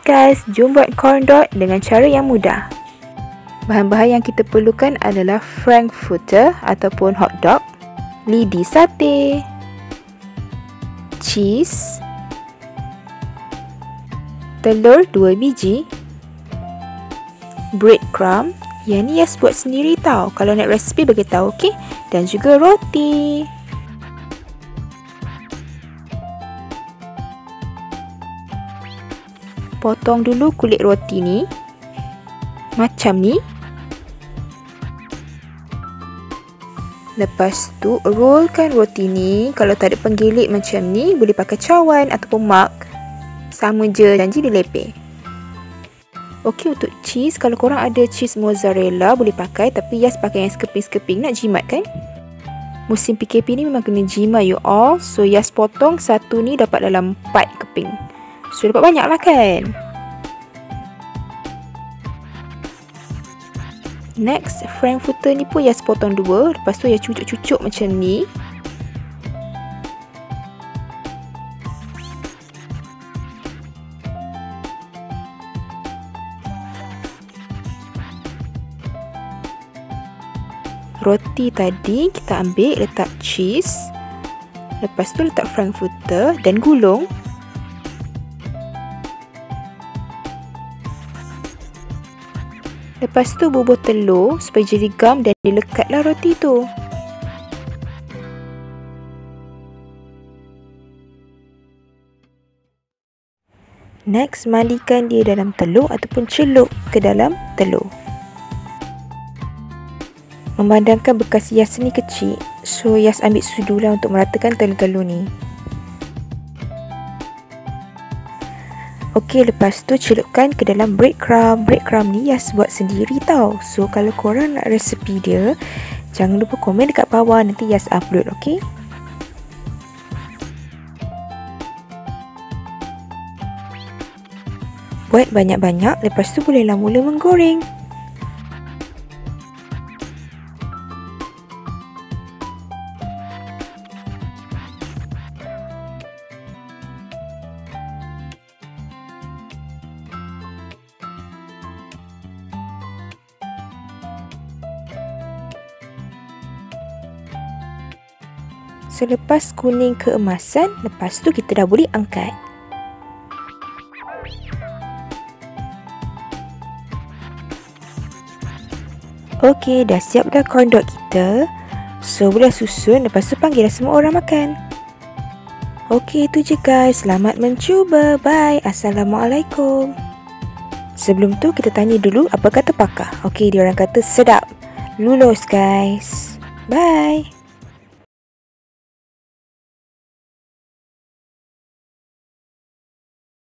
guys, jom buat corn dog dengan cara yang mudah. Bahan-bahan yang kita perlukan adalah frankfurter ataupun hot dog, lidi sate, cheese, telur 2 biji, breadcrumb, yang ni Yas buat sendiri tau. Kalau nak resipi beritahu, okey? Dan juga roti. Potong dulu kulit roti ni macam ni. Lepas tu rollkan roti ni. Kalau tak ada penggilik macam ni, boleh pakai cawan ataupun mug. Sama je, janji dilepeh. Okey, untuk cheese, kalau korang ada cheese mozzarella boleh pakai, tapi Yas pakai yang sekeping-sekeping. Nak jimat kan? Musim PKP ni memang kena jimat you all. So Yas potong satu ni dapat dalam 4 keping. So dapat banyak lah kan? Next, frankfurter ni pun Yas potong 2. Lepas tu Yas cucuk-cucuk macam ni. Roti tadi kita ambil, letak cheese. Lepas tu letak frankfurter dan gulung. Lepas tu bubuh telur supaya jadi gam dan dilekatlah roti tu. Next, mandikan dia dalam telur ataupun celup ke dalam telur. Memandangkan bekas Yas ni kecil, so Yas ambil sudu lah untuk meratakan telur-telur ni. Okey, lepas tu celupkan ke dalam breadcrumb. Breadcrumb ni Yas buat sendiri tau. So kalau korang nak resepi dia, jangan lupa komen dekat bawah, nanti Yas upload, okey? Buat banyak-banyak, lepas tu bolehlah mula menggoreng. Selepas kuning keemasan, lepas tu kita dah boleh angkat. Okey, dah siap dah corn dog kita. So boleh susun, lepas tu panggil semua orang makan. Okey, itu je guys. Selamat mencuba. Bye. Assalamualaikum. Sebelum tu kita tanya dulu apa kata pakar. Okey, dia orang kata sedap. Lulus guys. Bye.